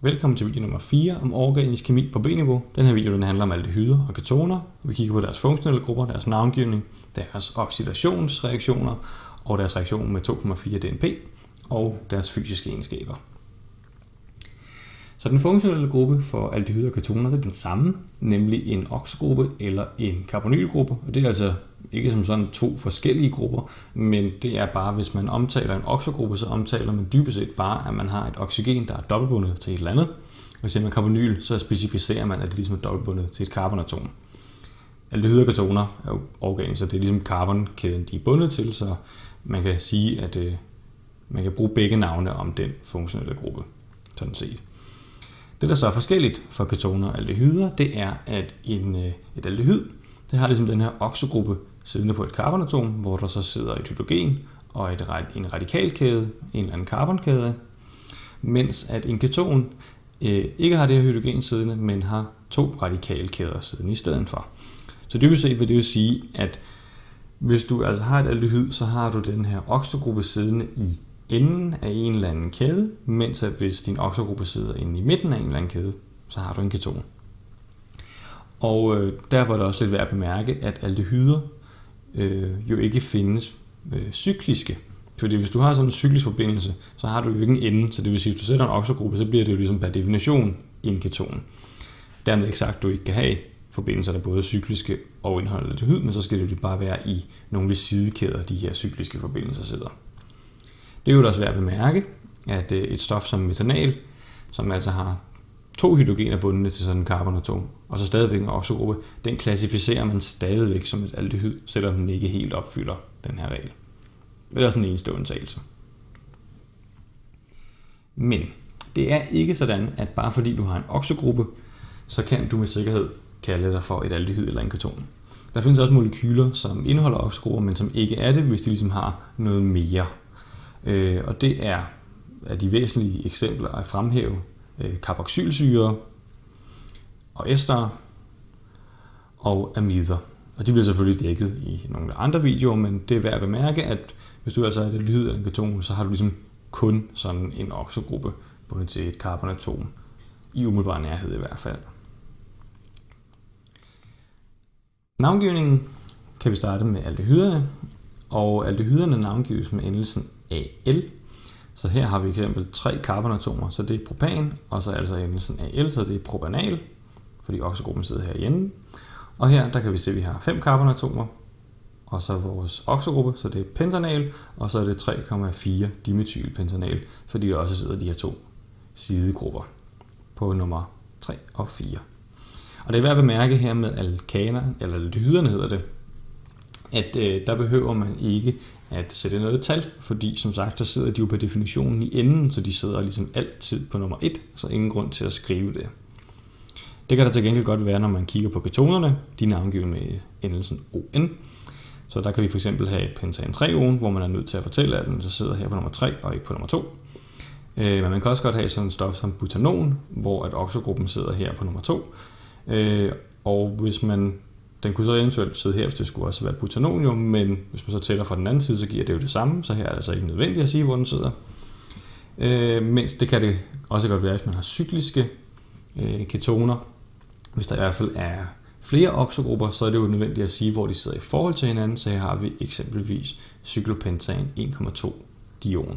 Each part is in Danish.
Velkommen til video nummer 4 om organisk kemi på B-niveau. Den her video handler om aldehyder og ketoner. Vi kigger på deres funktionelle grupper, deres navngivning, deres oxidationsreaktioner og deres reaktion med 2,4 DNP og deres fysiske egenskaber. Så den funktionelle gruppe for aldehyder og ketoner er den samme, nemlig en oxogruppe eller en carbonylgruppe. Og det er altså ikke som sådan to forskellige grupper, men det er bare, hvis man omtaler en oxogruppe, så omtaler man dybest set bare, at man har et oxygen, der er dobbeltbundet til et eller andet. Hvis man carbonyl, så specificerer man, at det ligesom er dobbeltbundet til et carbonatom. Aldehyder og ketoner er jo organiske, så det er ligesom carbonkæden, de er bundet til, så man kan sige, at man kan bruge begge navne om den funktionelle gruppe, sådan set. Det, der så er forskelligt for ketoner og aldehyder, det er, at et aldehyd, det har ligesom den her oxogruppe siddende på et carbonatom, hvor der så sidder et hydrogen og en radikalkæde, en eller anden carbonkæde, mens at en keton ikke har det her hydrogen siddende, men har to radikalkæder siddende i stedet for. Så dybest set vil det jo sige, at hvis du altså har et aldehyd, så har du den her oxogruppe siddende i enden af en eller anden kæde, mens at hvis din oxogruppe sidder inde i midten af en eller anden kæde, så har du en keton. Og derfor er det også lidt værd at bemærke, at aldehyder jo ikke findes cykliske. Fordi hvis du har sådan en cyklisk forbindelse, så har du jo ikke en ende, så det vil sige, at hvis du sætter en oxogruppe, så bliver det jo ligesom per definition en keton. Dermed ikke sagt, at du ikke kan have forbindelser, der både er cykliske og indeholder aldehyd, men så skal det jo bare være i nogle sidekæder, de her cykliske forbindelser sidder. Det er jo også værd at bemærke, at et stof som metanal, som altså har to hydrogener bundet til sådan en carbonatom, og så stadigvæk en oxogruppe, den klassificerer man stadigvæk som et aldehyd, selvom den ikke helt opfylder den her regel. Det er sådan en eneste undtagelse. Men det er ikke sådan, at bare fordi du har en oxogruppe, så kan du med sikkerhed kalde dig for et aldehyd eller en keton. Der findes også molekyler, som indeholder oxogrupper, men som ikke er det, hvis de ligesom har noget mere. Og det er de væsentlige eksempler at fremhæve carboxylsyre og ester og amider. Og de bliver selvfølgelig dækket i nogle andre videoer, men det er værd at bemærke, at hvis du altså er et aldehyd eller en keton, så har du ligesom kun sådan en oxogruppe bundet til et carbonatom, i umiddelbar nærhed i hvert fald. Navngivningen kan vi starte med aldehyderne, og aldehyderne navngives med endelsen Al. Så her har vi eksempel 3 carbonatomer, så det er propan, og så altså endelsen Al, så det er propanal, fordi oxogruppen sidder her i enden. Og her der kan vi se, at vi har 5 carbonatomer, og så vores oxogruppe, så det er pentanal, og så er det 3,4 dimethylpentanal, fordi der også sidder de her to sidegrupper på nummer 3 og 4. Og det er værd at bemærke her med alkaner, eller aldehyderne hedder det, at der behøver man ikke at sætte noget tal, fordi som sagt, så sidder de jo på definitionen i enden, så de sidder ligesom altid på nummer 1, så ingen grund til at skrive det. Det kan der til gengæld godt være, når man kigger på ketonerne, de er navngivet med endelsen ON. Så der kan vi fx have et pentan 3-on, hvor man er nødt til at fortælle, at den så sidder her på nummer 3 og ikke på nummer 2. Men man kan også godt have sådan et stof som butanon, hvor at oxogruppen sidder her på nummer 2. Og hvis den kunne så eventuelt sidde her, hvis det skulle også være butanonium, men hvis man så tæller fra den anden side, så giver det jo det samme, så her er det altså ikke nødvendigt at sige, hvor den sidder. Mens det kan det også godt være, hvis man har cykliske ketoner. Hvis der i hvert fald er flere oxogrupper, så er det jo nødvendigt at sige, hvor de sidder i forhold til hinanden, så her har vi eksempelvis cyklopentan 1,2 dion.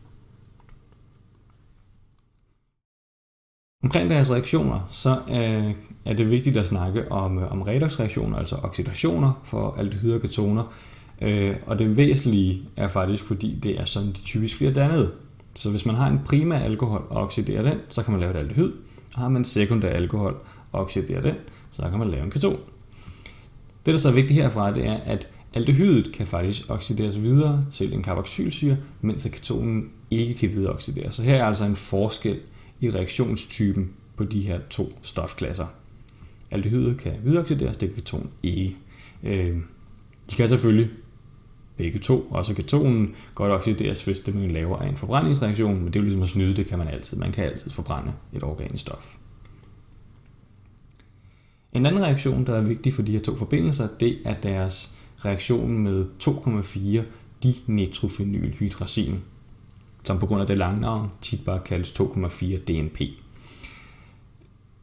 Omkring deres reaktioner, så er det vigtigt at snakke om redoxreaktioner, altså oxidationer for aldehyder og ketoner. Og det væsentlige er faktisk, fordi det er sådan, de typisk bliver dannet. Så hvis man har en primær alkohol og oxiderer den, så kan man lave et aldehyd. Og har man en sekundær alkohol og oxiderer den, så kan man lave en keton. Det, der så er vigtigt herfra, det er, at aldehydet kan faktisk oxideres videre til en carboxylsyre, mens ketonen ikke kan videre oxideres. Så her er altså en forskel i reaktionstypen på de her to stofklasser. Aldehydet kan videreoxideres, det kan ketonen ikke. De kan selvfølgelig begge to, også ketonen, godt oxideres, hvis det man laver af en forbrændingsreaktion, men det er jo ligesom at snyde, det kan man altid. Man kan altid forbrænde et organisk stof. En anden reaktion, der er vigtig for de her to forbindelser, det er deres reaktion med 2,4 dinitrofenylhydrazin, som på grund af det lange navn tit bare kaldes 2,4 DNP.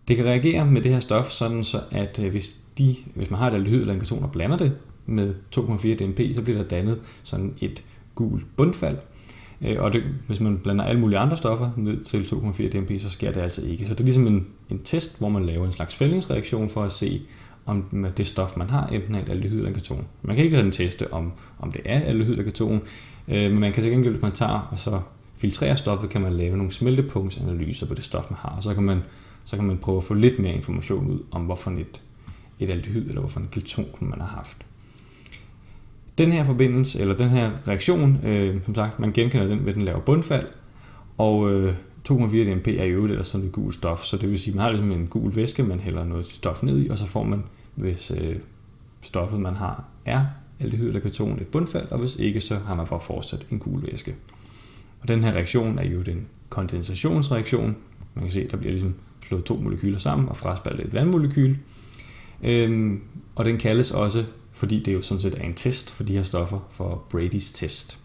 Det kan reagere med det her stof, sådan så at hvis man har et aldehyd eller en keton og blander det med 2,4 DNP, så bliver der dannet sådan et gult bundfald. Og hvis man blander alle mulige andre stoffer ned til 2,4 DNP, så sker det altså ikke. Så det er ligesom en test, hvor man laver en slags fældingsreaktion for at se, om det stof, man har, enten er et aldehyd eller en keton. Man kan ikke rigtig teste, om det er aldehyd eller keton, men man kan til gengæld, hvis man tager og så filtrerer stoffet, kan man lave nogle smeltepunktsanalyser på det stof, man har, og så kan man prøve at få lidt mere information ud om, hvorfor et aldehyd eller hvorfor en keton man har haft. Den her forbindelse, eller den her reaktion, som sagt, man genkender den ved den laver bundfald, og 2,4 DNP er jo ellers sådan et gult stof, så det vil sige, at man har ligesom en gul væske, man hælder noget stof ned i, og så får man, hvis stoffet man har er aldehyd eller keton, et bundfald, og hvis ikke, så har man for fortsat en gul væske. Og den her reaktion er jo den kondensationsreaktion. Man kan se, at der bliver ligesom slået to molekyler sammen og fraspaltet et vandmolekyl. Og den kaldes også, fordi det jo sådan set er en test for de her stoffer, for Brady's test.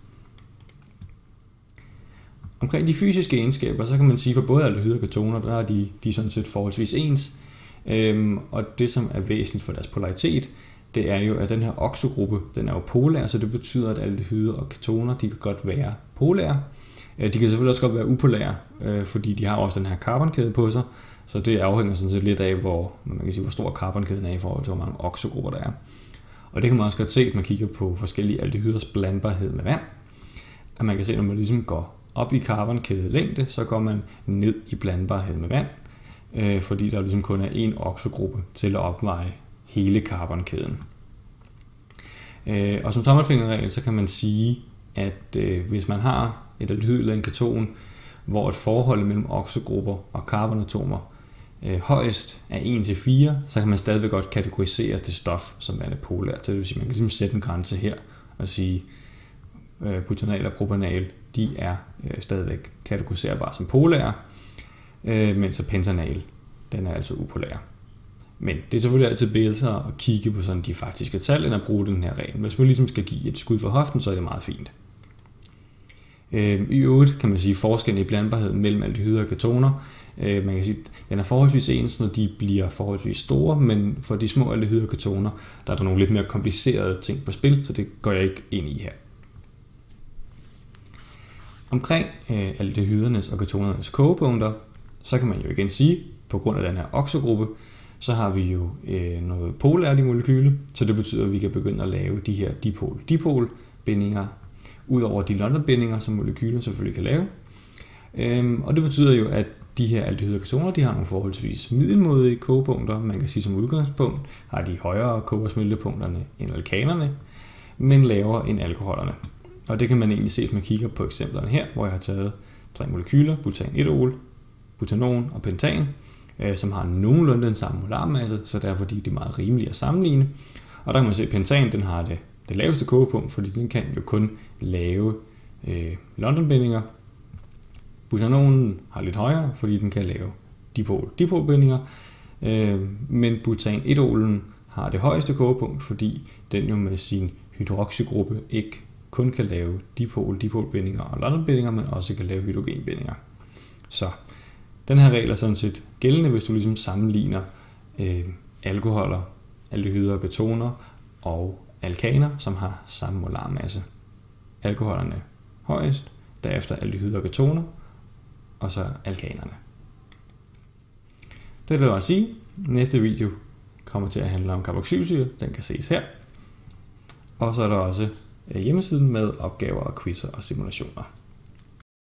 Omkring de fysiske egenskaber, så kan man sige, at for både aldehyder og ketoner, der er de sådan set forholdsvis ens. Og det, som er væsentligt for deres polaritet, det er jo, at den her oxogruppe, den er jo polær, så det betyder, at aldehyder og ketoner, de kan godt være polære. De kan selvfølgelig også godt være upolære, fordi de har også den her carbonkæde på sig, så det afhænger sådan set lidt af, hvor stor carbonkæden er i forhold til, hvor mange oxogrupper der er. Og det kan man også godt se, når man kigger på forskellige aldehyders blandbarhed med vand. At man kan se, når man ligesom går op i carbonkædelængde, så går man ned i blandbarhed med vand, fordi der ligesom kun er én oxogruppe til at opveje hele carbonkæden. Og som tommelfingerregel, så kan man sige, at hvis man har et aldehyd eller en keton, hvor et forhold mellem oxogrupper og carbonatomer højst er 1-4, så kan man stadigvæk godt kategorisere det stof som værende polært. Det vil sige, at man kan ligesom sætte en grænse her og sige, butanal og propanal, de er stadigvæk kategoriserbare som polære, mens pentanal, den er altså upolær. Men det er selvfølgelig altid bedre at kigge på sådan de faktiske tal, end at bruge den her regel. Hvis man ligesom skal give et skud for hoften, så er det meget fint. I øvrigt kan man sige, at forskellen i blandbarheden mellem aldehyder og ketoner, man kan sige, at den er forholdsvis ens, når de bliver forholdsvis store, men for de små aldehyder og ketoner, der er der nogle lidt mere komplicerede ting på spil, så det går jeg ikke ind i her. Omkring aldehydernes og ketonernes kogepunkter, så kan man jo igen sige, på grund af den her oxogruppe, så har vi jo noget polært i molekyle, så det betyder, at vi kan begynde at lave de her dipol-dipol-bindinger, ud over de London-bindinger, som molekyler selvfølgelig kan lave. Og det betyder jo, at de her aldehyder og ketoner, de har nogle forholdsvis middelmådige kogepunkter. Man kan sige, som udgangspunkt har de højere koge- og smeltepunkterne end alkanerne, men lavere end alkoholerne. Og det kan man egentlig se, hvis man kigger på eksemplerne her, hvor jeg har taget 3 molekyler, butanidol, butanon og pentan, som har nogenlunde den samme molarmasse, så derfor de er meget rimelige at sammenligne. Og der kan man se, at pentan den har det laveste kogepunkt, fordi den kan jo kun lave London-bindinger. Butanonen har lidt højere, fordi den kan lave dipol-dipol-bindinger, men butanidolen har det højeste kogepunkt, fordi den jo med sin hydroxygruppe ikke kun kan lave dipol-dipol-bindinger og London-bindinger, men også kan lave hydrogenbindinger. Så den her regel er sådan set gældende, hvis du ligesom sammenligner alkoholer, aldehyder og ketoner og alkaner, som har samme molarmasse. Alkoholerne højest, derefter aldehyder og ketoner, og så alkanerne. Det vil jeg sige. Næste video kommer til at handle om carboxylsyre, den kan ses her. Og så er der også hjemmesiden med opgaver og quizzer og simulationer.